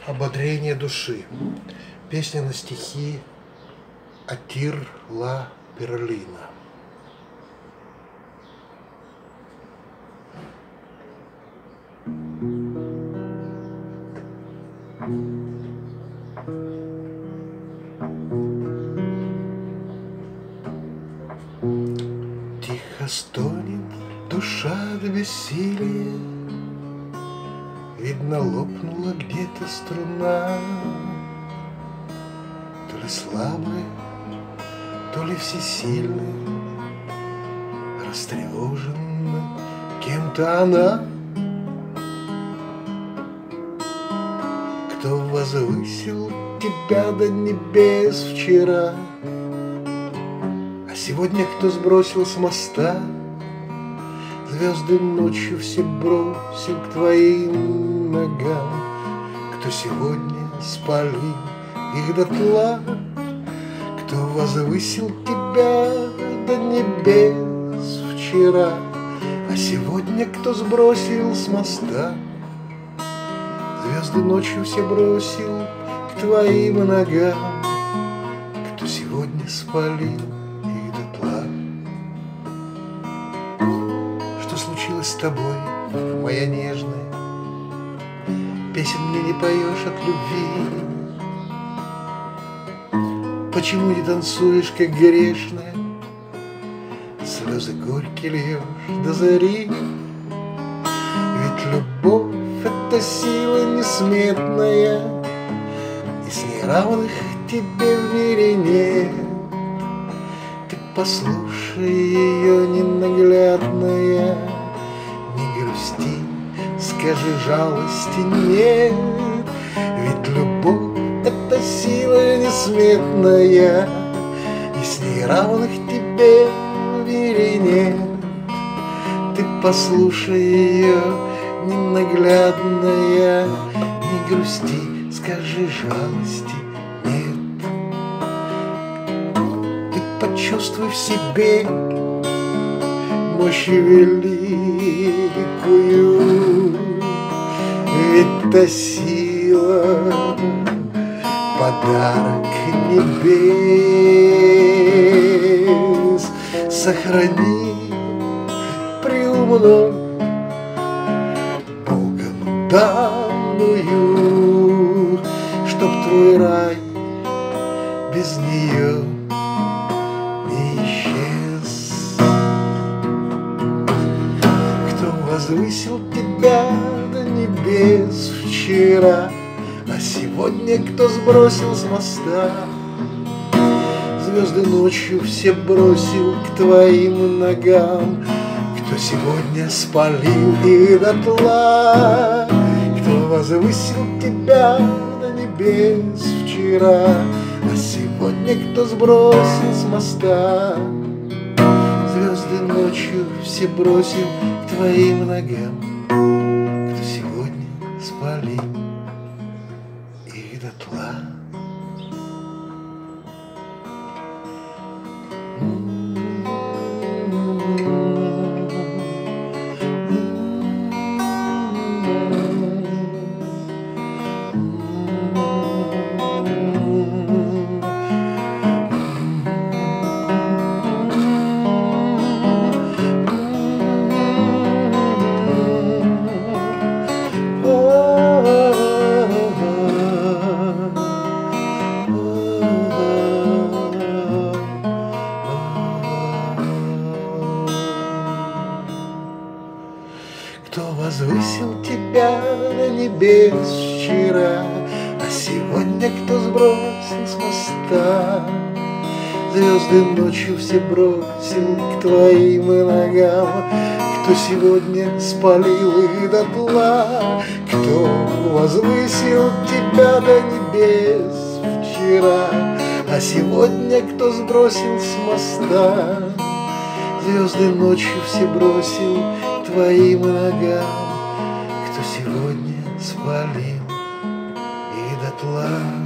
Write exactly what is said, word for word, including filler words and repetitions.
Ободрение души. Песня на стихи Атир Ла Перлина. Тихо стонет душа до бессилия, видно, лопнула где-то струна, то ли слабая, то ли всесильная, растревожена кем-то она. Кто возвысил тебя до небес вчера, а сегодня кто сбросил с моста? Звезды ночью все бросил к твоим ногам. Кто сегодня спалил их дотла? Кто возвысил тебя до небес вчера, а сегодня кто сбросил с моста? Звезды ночью все бросил к твоим ногам. Кто сегодня спалил их дотла? Что случилось с тобой, моя нежная? Песен мне не поешь от любви. Почему не танцуешь, как грешная? Слезы горькие льешь до зари. Ведь любовь — это сила несметная, и с ней равных тебе в мире нет. Ты послушай ее, ненаглядная, не грусти, скажи, жалости нет. Ведь любовь — это сила несметная, и с ней равных тебе в мире нет. Ты послушай ее, ненаглядная, не грусти, скажи, жалости нет. Ты почувствуй в себе мощь великую, ведь та сила — подарок небес. Сохрани, приумножь Богом данную, чтоб твой рай без нее не исчез. Кто возвысил тебя до небес вчера, а сегодня кто сбросил с моста? Звезды ночью все бросил к твоим ногам. Кто сегодня спалил их дотла? Кто возвысил тебя до небес вчера, а сегодня кто сбросил с моста? Звезды ночью все бросил к твоим ногам. Кто сегодня спалил их дотла? Кто возвысил тебя до небес вчера, а сегодня кто сбросил с моста? Звезды ночью все бросил к твоим ногам. Кто сегодня спалил их дотла? Кто возвысил тебя до небес вчера, а сегодня кто сбросил с моста? Звезды ночью все бросил к твоим ногам. Кто сегодня спалил их дотла?